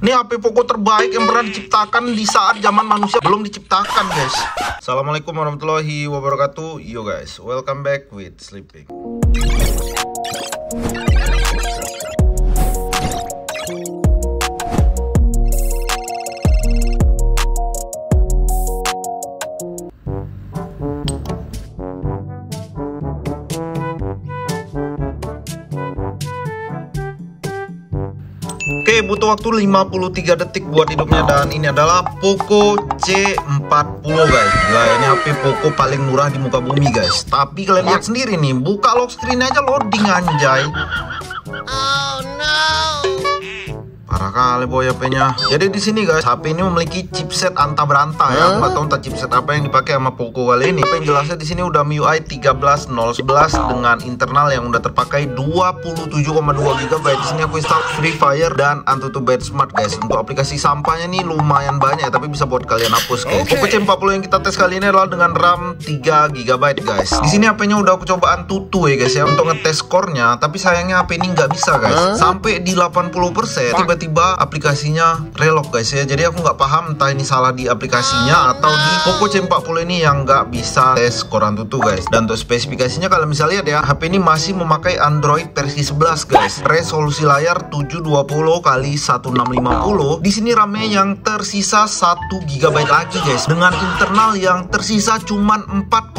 Ini HP Poco terbaik yang pernah diciptakan di saat zaman manusia belum diciptakan, guys. Assalamualaikum warahmatullahi wabarakatuh. Yo guys, welcome back with Sleeping. Oke, butuh waktu 53 detik buat hidupnya, dan ini adalah Poco C40 guys. Nah, ini HP Poco paling murah di muka bumi guys. Tapi kalian lihat sendiri nih, buka lock screen aja loading anjay. Oh no. Parah kali boy HP-nya. Jadi di sini guys, HP ini memiliki chipset anta beranta ya. Nggak tahu entah chipset apa yang dipakai sama Poco kali ini. Apa yang jelasnya di sini udah MIUI 13.011 dengan internal yang udah terpakai 27,2 GB. Di sini aku install Free Fire dan Antutu Smart guys. Untuk aplikasi sampahnya nih lumayan banyak ya, tapi bisa buat kalian hapus guys. Poco C40 yang kita tes kali ini adalah dengan RAM 3 GB guys. Di sini HP-nya udah aku coba Antutu ya guys ya untuk ngetes skornya, tapi sayangnya HP ini nggak bisa guys. Sampai di 80% tiba-tiba aplikasinya relog guys ya. Jadi aku nggak paham entah ini salah di aplikasinya atau di Poco C40 ini yang nggak bisa tes skor Antutu guys. Dan untuk spesifikasinya kalian bisa lihat ya, HP ini masih memakai Android versi 11 guys. Resolusi layar 720x1650. Di sini RAM-nya yang tersisa 1 GB lagi guys, dengan internal yang tersisa cuman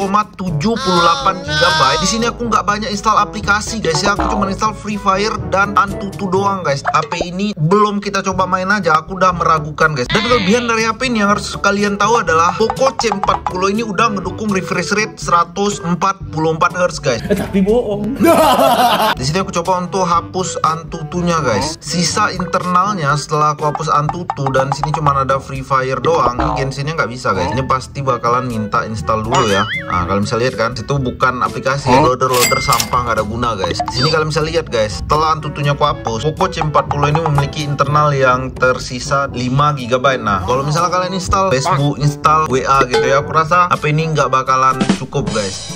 4,78 GB. Di sini aku nggak banyak install aplikasi guys ya, aku cuma install Free Fire dan Antutu doang guys. HP ini belum kita coba main aja, aku udah meragukan guys. Dan kelebihan dari HP ini yang harus kalian tahu adalah Poco C40 ini udah ngedukung refresh rate 144 Hz guys. Tapi bohong. Di sini aku coba untuk hapus Antutunya guys. Sisa internalnya setelah aku hapus Antutu, dan sini cuma ada Free Fire doang. Ini Genshinnya nggak bisa guys. Ini pasti bakalan minta install dulu ya. Nah, kalian bisa lihat kan, itu bukan aplikasi loader sampah, nggak ada guna guys. Di sini kalian bisa lihat guys, setelah Antutunya aku hapus, Poco C40 ini memiliki internal yang tersisa 5 GB. Nah, kalau misalnya kalian install Facebook, install WA gitu ya, aku rasa HP ini nggak bakalan cukup guys.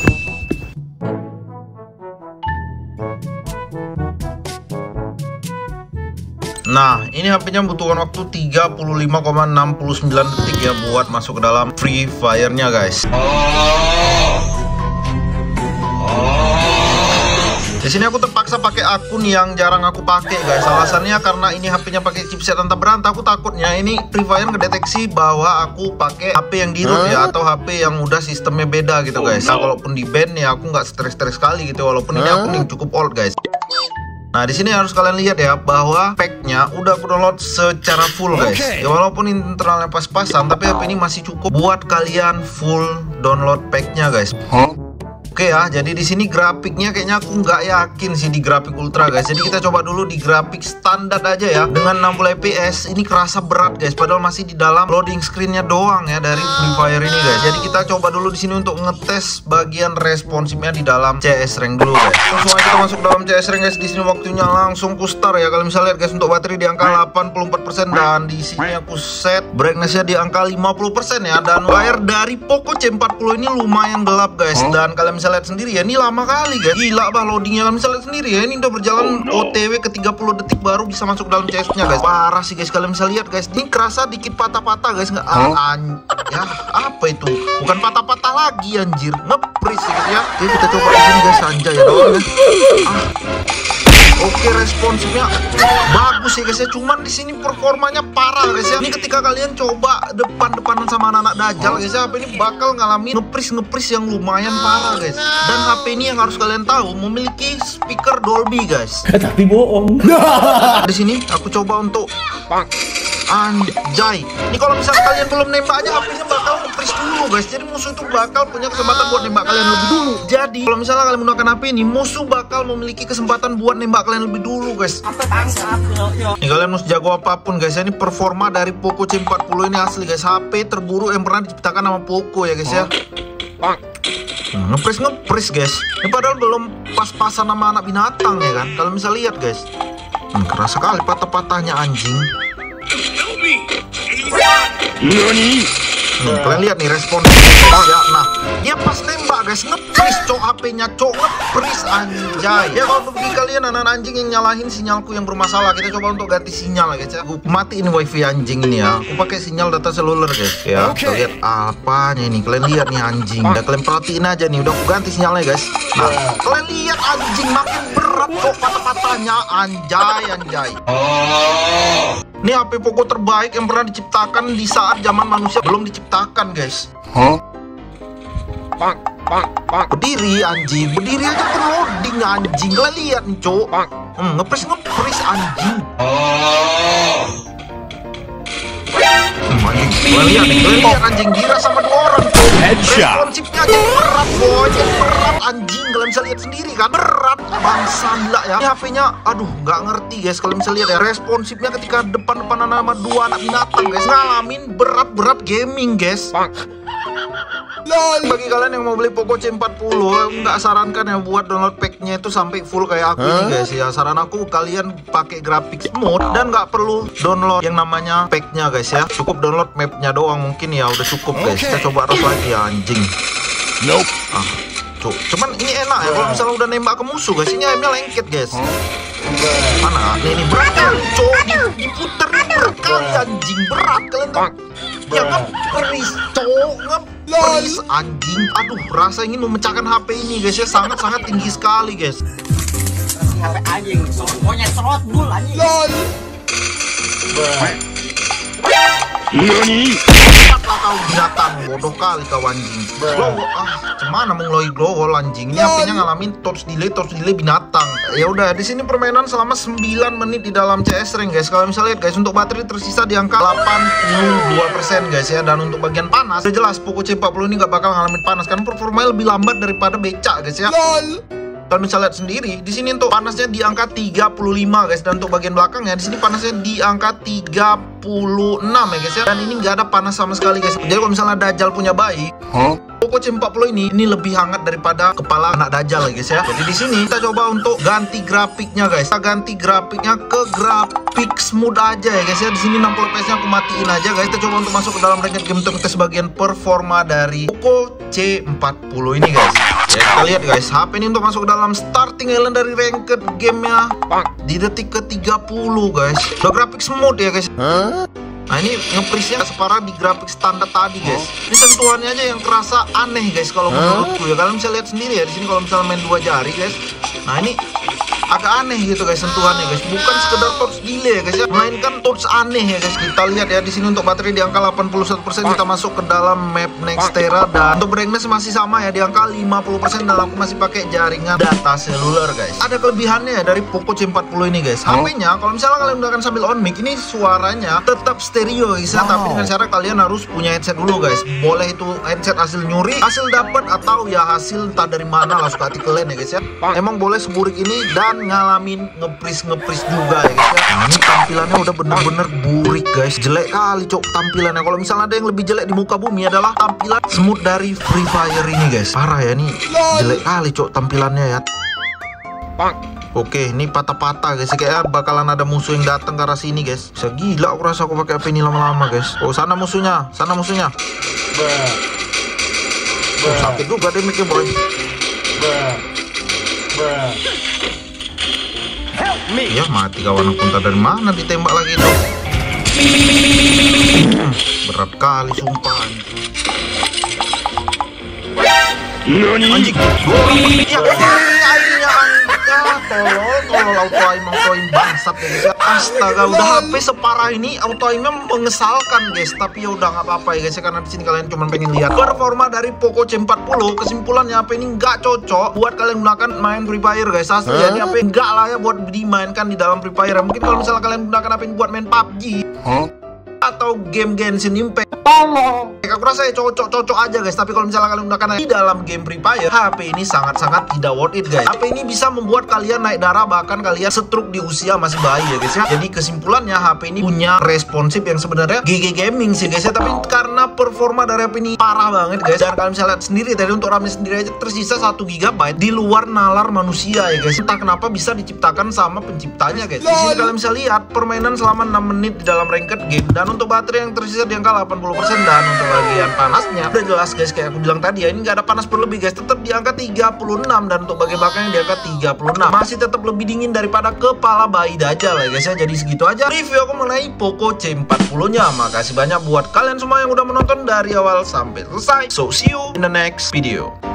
Nah, ini HP-nya butuhkan waktu 35,69 detik ya buat masuk ke dalam Free Fire-nya guys. Di sini aku terpaksa pakai akun yang jarang aku pakai guys. Alasannya karena ini HP-nya pakai chipset anta beranta. Aku takutnya ini Free Fire ngedeteksi bahwa aku pakai HP yang di root ya, atau HP yang udah sistemnya beda gitu guys. Nah, kalaupun di ban ya aku nggak stres-stres sekali gitu, walaupun ini akun yang cukup old guys. Nah, di sini harus kalian lihat ya bahwa packnya udah aku download secara full guys. Ya, walaupun internalnya pas-pasan, tapi HP ini masih cukup buat kalian full download packnya guys. Oke ya, jadi di sini grafiknya kayaknya aku nggak yakin sih di grafik ultra guys. Jadi kita coba dulu di grafik standar aja ya, dengan 60 fps. Ini kerasa berat guys, padahal masih di dalam loading screennya doang ya dari Free Fire ini guys. Jadi kita coba dulu di sini untuk ngetes bagian responsifnya di dalam CS Rank dulu guys. Langsung aja kita masuk dalam CS Rank guys. Di sini waktunya langsung ku start ya. Kalian bisa lihat guys, untuk baterai di angka 84%, dan di sini aku set brightness-nya di angka 50% ya. Dan layar dari Poco C40 ini lumayan gelap guys, dan kalian bisa lihat sendiri ya, ini lama kali guys. Gila bah loadingnya, kalian bisa lihat sendiri ya. Ini udah berjalan OTW ke 30 detik baru bisa masuk dalam CS-nya guys. Parah sih guys, kalian bisa lihat guys. Ini kerasa dikit patah-patah guys. Nggak ya, apa itu? Bukan patah-patah lagi anjir, ngepris ya guys ya. Oke, kita coba di sini guys, anjay ya doang ya. Oke, responsifnya bagus ya guys ya. Cuman di sini performanya parah guys ya. Ini ketika kalian coba depan-depanan sama anak-anak dajal guys ya, HP ini bakal ngalamin ngepris yang lumayan parah guys. Dan HP ini yang harus kalian tahu memiliki speaker Dolby guys. Tapi bohong. Di sini aku coba untuk anjay. Ini kalau misalnya kalian belum nembak aja, HP-nya bakal nge-freeze dulu guys. Jadi musuh itu bakal punya kesempatan buat nembak kalian lebih dulu. Jadi kalau misalnya kalian menggunakan HP ini, musuh bakal memiliki kesempatan buat nembak kalian lebih dulu guys. Ini kalian mau jago apapun guys, ini performa dari Poco C40 ini asli guys. HP terburuk yang pernah diciptakan sama Poco ya guys ya. Ngepres guys. Ini padahal belum pas-pasan sama anak binatang ya kan. Kalian bisa lihat guys. Keras sekali patah-patahnya anjing. Kalian lihat nih respon ya. Nah, dia pas nembak guys, nge-freeze cok HP-nya cok, nge-freeze anjay. Ya kalau bagi kalian anak anjing yang nyalahin sinyalku yang bermasalah, kita coba untuk ganti sinyal guys ya. Aku matiin wifi anjing ini ya. Aku pakai sinyal data seluler guys ya. Kita lihat apanya ini. Kalian lihat nih anjing. Udah kalian perhatiin aja nih. Udah aku ganti sinyalnya guys. Nah, kalian lihat anjing makin berat cok patah-patahnya anjay. Ini HP Poco terbaik yang pernah diciptakan di saat zaman manusia belum diciptakan guys. Berdiri anjing, berdiri aja loading anjing. Kalian lihat nih cok, ngepres anjing. Kalian lihat anjing, dira sama 2 orang cok. Responsifnya aja berat boy, berat anjing. Kalian bisa lihat sendiri kan, berat bangsa gila ya. Ini HP-nya, aduh nggak ngerti guys. Kalian bisa lihat ya, responsifnya ketika depan-depanan sama 2 anak binatang guys, ngalamin berat gaming guys. Bagi kalian yang mau beli Poco C40, nggak sarankan ya buat download packnya itu sampai full kayak aku nih guys ya. Saran aku kalian pakai graphics mode dan nggak perlu download yang namanya packnya guys ya. Cukup download mapnya doang mungkin ya udah cukup guys. Kita coba terus lagi ya anjing. Cuman ini enak ya kalau misalnya udah nembak ke musuh guys. Ini aimnya lengket guys. Mana? Ini berat cok, diputer berkali anjing, berat kalian kan. Ya nge-freeze cok, nge-freeze anjing. Aduh, rasa ingin memecahkan HP ini guys ya, sangat-sangat tinggi sekali guys. HP anjing, pokoknya serot dul anjing. Nani? Cepatlah kau binatang, bodoh kali kau anjing. Cemana mengeloy glowol anjing. Ini HP-nya ngalamin touch delay binatang. Ya udah, di sini permainan selama 9 menit di dalam CS Rank guys. Kalau misalnya lihat guys, untuk baterai tersisa di angka 82% guys ya. Dan untuk bagian panas, udah jelas Poco C40 ini gak bakal ngalamin panas karena performanya lebih lambat daripada becak guys ya. Kalian bisa lihat sendiri di sini untuk panasnya di angka 35 guys, dan untuk bagian belakangnya di sini panasnya di angka 36 ya guys ya. Dan ini nggak ada panas sama sekali guys. Jadi kalau misalnya Dajjal punya bayi, Poco C40 ini lebih hangat daripada kepala anak Dajjal guys ya. Jadi di sini kita coba untuk ganti grafiknya guys. Kita ganti grafiknya ke grafik smooth aja ya guys ya. Di sini 60 fps-nya aku matiin aja guys. Kita coba untuk masuk ke dalam ranked game untuk tes bagian performa dari Poco C40 ini guys. Ya, kita lihat guys, HP ini untuk masuk ke dalam starting island dari ranked gamenya di detik ke 30 guys. Udah grafik smooth ya guys. Nah ini nge-freeze-nya separah di grafik standar tadi guys. Ini sentuhannya aja yang kerasa aneh guys kalau menurutku ya. Kalian bisa lihat sendiri ya di sini kalau misalnya main 2 jari guys. Nah ini agak aneh gitu guys sentuhannya guys. Bukan sekedar touch delay ya guys ya, melainkan touch aneh ya guys. Kita lihat ya di sini untuk baterai di angka 81%. Kita masuk ke dalam map Nextera dan untuk brightness masih sama ya di angka 50%, dan aku masih pakai jaringan data seluler guys. Ada kelebihannya ya dari Poco C40 ini guys. HP-nya kalau misalnya kalian gunakan sambil on mic, ini suaranya tetap stereo guys ya, tapi dengan cara kalian harus punya headset dulu guys. Boleh itu headset hasil nyuri, hasil dapat, atau ya hasil entah dari mana lah, suka hati kalian ya guys ya. Emang boleh seburik ini dan ngalamin nge-freeze juga ya guys ya. Nah, ini tampilannya udah bener-bener burik guys. Jelek kali cok tampilannya. Kalau misalnya ada yang lebih jelek di muka bumi adalah tampilan smooth dari Free Fire ini guys. Parah ya, nih jelek kali cok tampilannya ya. Oke, ini patah-patah guys. Kayaknya bakalan ada musuh yang datang ke arah sini guys. Bisa gila aku rasa aku pakai HP ini lama-lama guys. Oh, sana musuhnya, sana musuhnya. Oh, sakit juga deh mikir boy. Ya mati kawan aku, entah dari mana ditembak lagi itu. Berat kali sumpah anjing. Ya airnya tolol auto aim bangsat ya guys. Astaga, udah HP separah ini auto aimnya mengesalkan guys. Tapi ya udah nggak apa-apa ya guys, karena di sini kalian cuma pengen lihat performa dari Poco C40. Kesimpulannya HP ini nggak cocok buat kalian gunakan main Free Fire guys. Asli ya, ini HP nggak lah ya buat dimainkan di dalam Free Fire. Mungkin kalau misalnya kalian gunakan HP ini buat main PUBG atau game Genshin Impact, aku rasa ya cocok aja guys. Tapi kalau misalnya kalian gunakan di dalam game Free Fire, HP ini sangat-sangat tidak worth it guys. HP ini bisa membuat kalian naik darah, bahkan kalian stroke di usia masih bayi ya guys ya. Jadi kesimpulannya HP ini punya responsif yang sebenarnya GG gaming sih guys ya. Tapi karena performa dari HP ini parah banget guys, dan kalian bisa lihat sendiri tadi untuk RAM sendiri aja tersisa 1 GB di luar nalar manusia ya guys. Entah kenapa bisa diciptakan sama penciptanya guys. Di sini kalian bisa lihat permainan selama 6 menit di dalam ranked game, dan untuk baterai yang tersisa di angka 80%. 50%. Dan untuk bagian panasnya udah jelas guys, kayak aku bilang tadi ya, ini nggak ada panas berlebih guys, tetap di angka 36. Dan untuk bagian belakangnya di angka 36, masih tetap lebih dingin daripada kepala bayi Dajjal ya guys ya. Jadi segitu aja review aku mengenai Poco C40 nya. Makasih banyak buat kalian semua yang udah menonton dari awal sampai selesai. So see you in the next video.